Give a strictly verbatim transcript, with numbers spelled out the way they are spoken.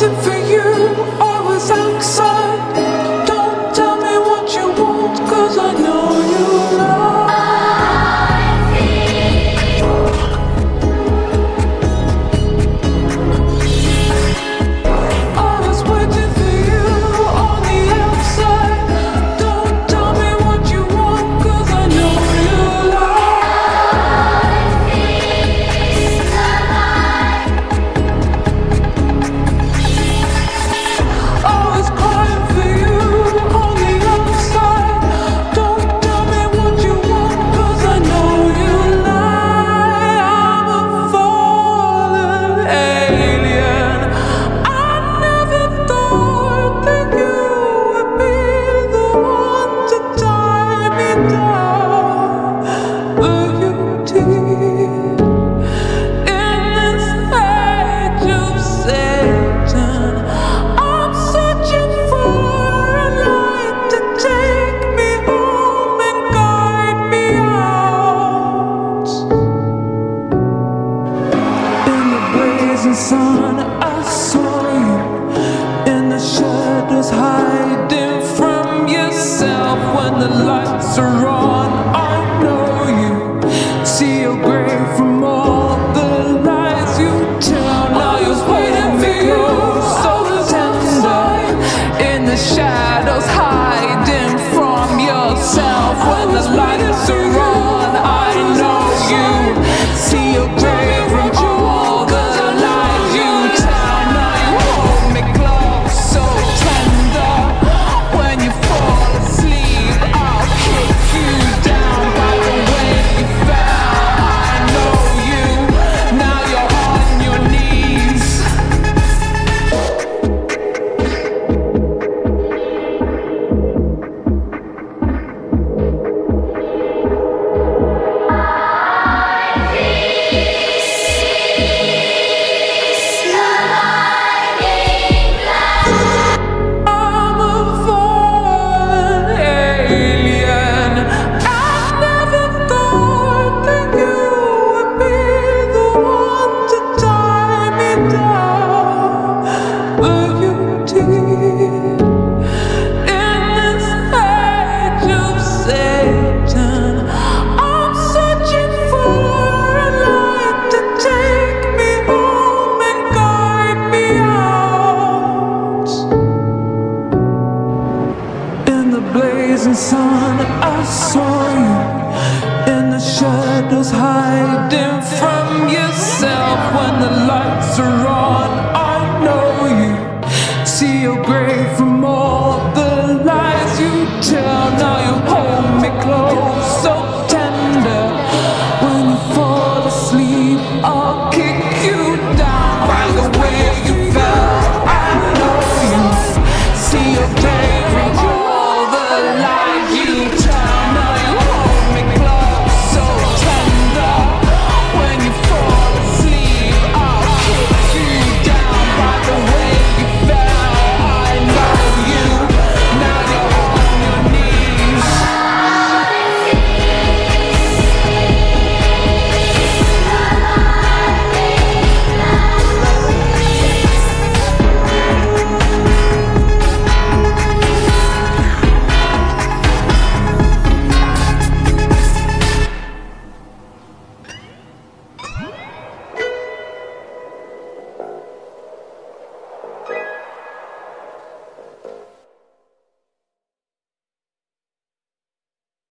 waiting for you, always outside. Don't tell me what you want, 'cause I know you lie. Sun, I saw you in the shadows, hiding from yourself. When the lights are on, I know you see your grave from all the lies you tell. Now you're waiting for you, so tender, in the shadows, hiding from yourself. When the lights are on, I know you see your grave from all the blazing sun, I saw you in the shadows, hiding from yourself. When the lights are on,